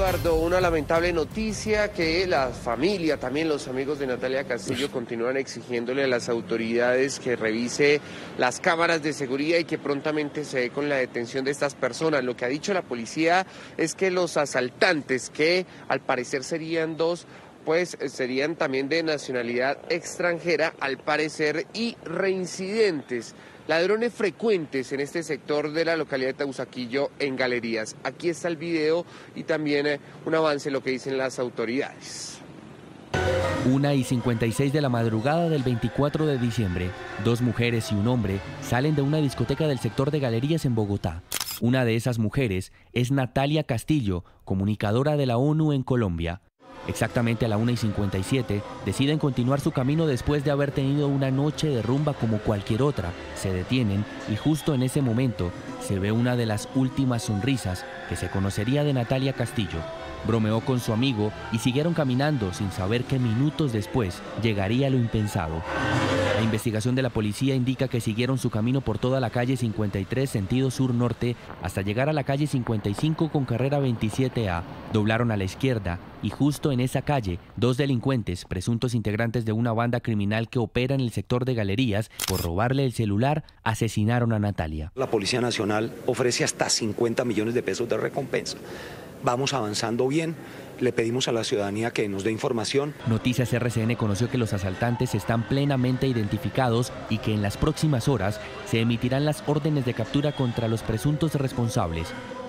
Eduardo, una lamentable noticia que la familia, también los amigos de Natalia Castillo continúan exigiéndole a las autoridades que revise las cámaras de seguridad y que prontamente se dé con la detención de estas personas. Lo que ha dicho la policía es que los asaltantes, que al parecer serían dos, pues serían también de nacionalidad extranjera, al parecer, y reincidentes. Ladrones frecuentes en este sector de la localidad de Teusaquillo, en Galerías. Aquí está el video y también un avance de lo que dicen las autoridades. 1:56 de la madrugada del 24 de diciembre, 2 mujeres y un hombre salen de una discoteca del sector de Galerías en Bogotá. Una de esas mujeres es Natalia Castillo, comunicadora de la ONU en Colombia. Exactamente a la 1:57 deciden continuar su camino después de haber tenido una noche de rumba como cualquier otra. Se detienen y justo en ese momento se ve una de las últimas sonrisas que se conocería de Natalia Castillo. Bromeó con su amigo y siguieron caminando sin saber que minutos después llegaría lo impensado. La investigación de la policía indica que siguieron su camino por toda la calle 53 sentido sur-norte hasta llegar a la calle 55 con carrera 27A. Doblaron a la izquierda y justo en esa calle, 2 delincuentes, presuntos integrantes de una banda criminal que opera en el sector de Galerías, por robarle el celular, asesinaron a Natalia. La Policía Nacional ofrece hasta 50 millones de pesos de recompensa. Vamos avanzando bien, le pedimos a la ciudadanía que nos dé información. Noticias RCN conoció que los asaltantes están plenamente identificados y que en las próximas horas se emitirán las órdenes de captura contra los presuntos responsables.